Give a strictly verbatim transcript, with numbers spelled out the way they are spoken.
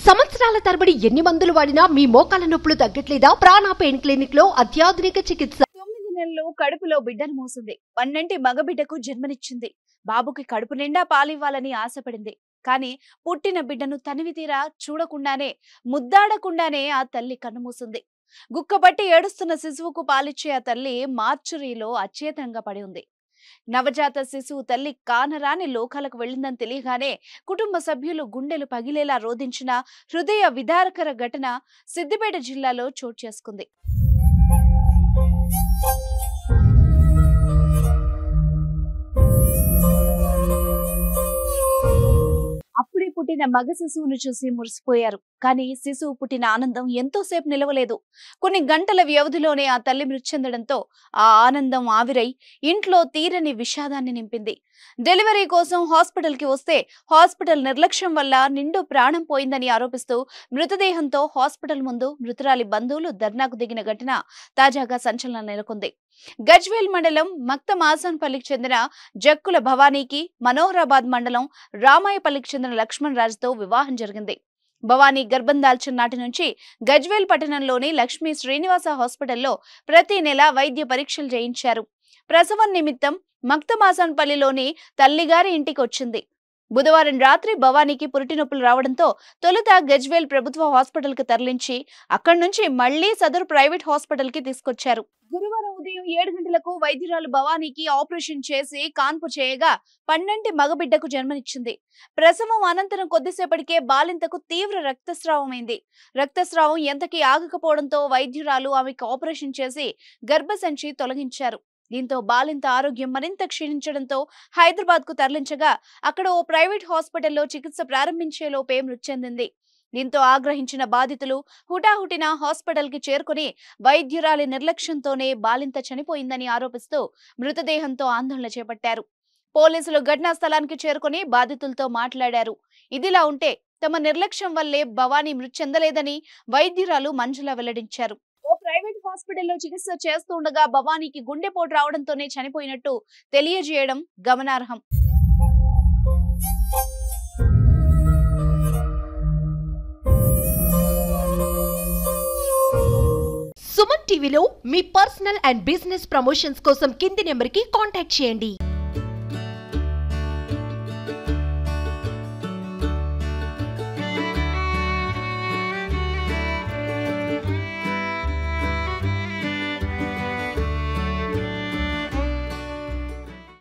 సంవత్సరాల తరబడి ఎన్ని మందులు వాడినా మీ మోకాల నొప్పులు తగ్గట్లేదా? ప్రాణ పెయిన్ క్లినిక్ లో అత్యాధునిక చికిత్స. తొమ్మిది నెలలు కడుపులో బిడ్డను మోసింది. పన్నెంటి మగబిడ్డకు జన్మనిచ్చింది. బాబుకి కడుపు నిండా పాలివ్వాలని ఆశపడింది. కానీ పుట్టిన బిడ్డను తనివి తీరా చూడకుండానే, ముద్దాడకుండానే ఆ తల్లి కన్నుమూసింది. గుక్కబట్టి ఏడుస్తున్న శిశువుకు పాలిచ్చే ఆ తల్లి మార్చురీలో అచేతనంగా పడి ఉంది. నవజాత శిశువు తల్లి కానరాని లోకాలకు వెళ్లిందని తెలియగానే కుటుంబ సభ్యులు గుండెలు పగిలేలా రోధించిన హృదయ విదారకర ఘటన సిద్దిపేట జిల్లాలో చోటు చేసుకుంది. అప్పుడే పుట్టిన మగ శిశువును చూసి మురిసిపోయారు. కానీ శిశువు పుట్టిన ఆనందం ఎంతోసేపు నిలవలేదు. కొన్ని గంటల వ్యవధిలోనే ఆ తల్లి మృతి చెందడంతో ఆ ఆనందం ఆవిరై ఇంట్లో తీరని విషాదాన్ని నింపింది. డెలివరీ కోసం హాస్పిటల్ కి వస్తే హాస్పిటల్ నిర్లక్ష్యం వల్ల నిండు ప్రాణం పోయిందని ఆరోపిస్తూ మృతదేహంతో హాస్పిటల్ ముందు మృతురాలి బంధువులు ధర్నాకు దిగిన ఘటన తాజాగా సంచలనం నెలకొంది. గజ్వేల్ మండలం మక్తమాసన్పల్లికి చెందిన జక్కుల భవానీకి మనోహరాబాద్ మండలం రామాయపల్లికి చెందిన లక్ష్మణ్ రాజుతో వివాహం జరిగింది. భవానీ గర్భం దాల్చిన నాటి నుంచి గజ్వేల్ పట్టణంలోని లక్ష్మీ శ్రీనివాస హాస్పిటల్లో ప్రతి నెల వైద్య పరీక్షలు చేయించారు. ప్రసవం నిమిత్తం మక్తమాసన్పల్లిలోని తల్లిగారి ఇంటికి వచ్చింది. బుధవారం రాత్రి భవానీకి పురిటి నొప్పులు రావడంతో తొలుత గజ్వేల్ ప్రభుత్వ హాస్పిటల్ కి తరలించి అక్కడి నుంచి మళ్లీ సదరు ప్రైవేట్ హాస్పిటల్ కి తీసుకొచ్చారు. గురువారం ఉదయం ఏడు గంటలకు వైద్యురాలు భవానీకి ఆపరేషన్ చేసి కాన్పు చేయగా పన్నెంటి మగబిడ్డకు జన్మనిచ్చింది. ప్రసవం అనంతరం కొద్దిసేపటికే బాలింతకు తీవ్ర రక్తస్రావమైంది. రక్తస్రావం ఎంతకీ ఆగకపోవడంతో వైద్యురాలు ఆమెకు ఆపరేషన్ చేసి గర్భసంచి తొలగించారు. దీంతో బాలింత ఆరోగ్యం మరింత క్షీణించడంతో హైదరాబాద్ కు తరలించగా అక్కడ ఓ ప్రైవేట్ హాస్పిటల్లో చికిత్స ప్రారంభించేలోపే మృతి చెందింది. దీంతో ఆగ్రహించిన బాధితులు హుటాహుటిన హాస్పిటల్ కి చేరుకుని వైద్యురాలి నిర్లక్ష్యంతోనే బాలింత చనిపోయిందని ఆరోపిస్తూ మృతదేహంతో ఆందోళన చేపట్టారు. పోలీసులు ఘటనా స్థలానికి చేరుకుని బాధితులతో మాట్లాడారు. ఇదిలా ఉంటే తమ నిర్లక్ష్యం వల్లే భవానీ మృతి చెందలేదని వైద్యురాలు మంజుల వెల్లడించారు. ఓ ప్రైవేట్ హాస్పిటల్లో చికిత్స చేస్తుండగా భవానీకి గుండెపోటు రావడంతోనే చనిపోయినట్టు తెలియజేయడం గమనార్హం. సుమన్ టీవీలో మీ పర్సనల్ అండ్ బిజినెస్ ప్రమోషన్స్ కోసం కింది నెంబర్ కి కాంటాక్ట్ చేయండి.